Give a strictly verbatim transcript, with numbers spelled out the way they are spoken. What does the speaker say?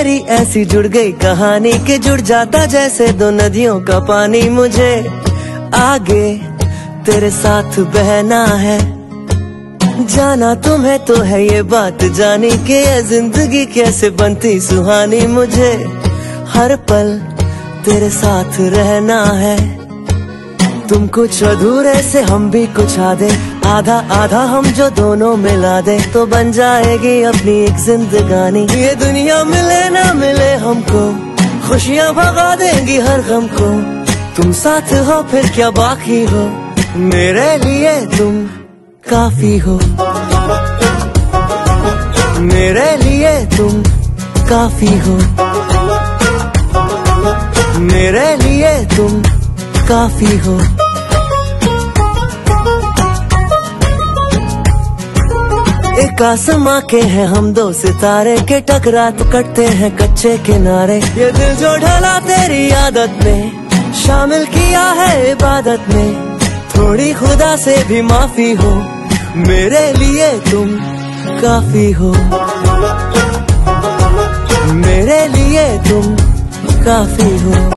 मेरी ऐसी जुड़ गई कहानी कि जुड़ जाता जैसे दो नदियों का पानी। मुझे आगे तेरे साथ बहना है, जाना तुम्हें तो है ये बात जानी कि ये जिंदगी कैसे बनती सुहानी। मुझे हर पल तेरे साथ रहना है, तुम कुछ अधूरे से हम भी कुछ आधे, आधा आधा हम जो दोनों मिला दे तो बन जाएगी अपनी एक जिंदगानी। ये दुनिया मिले ना मिले हमको, खुशियाँ भगा देंगी हर गम को। तुम साथ हो फिर क्या बाकी हो, मेरे लिए तुम काफी हो, मेरे लिए तुम काफी हो, मेरे लिए तुम काफी हो। एक आसमां के हैं हम दो सितारे के, टकरा तो कटते हैं कच्चे किनारे। ये दिल जो ढला तेरी आदत में, शामिल किया है इबादत में। थोड़ी खुदा से भी माफी हो, मेरे लिए तुम काफी हो, मेरे लिए तुम काफी हो।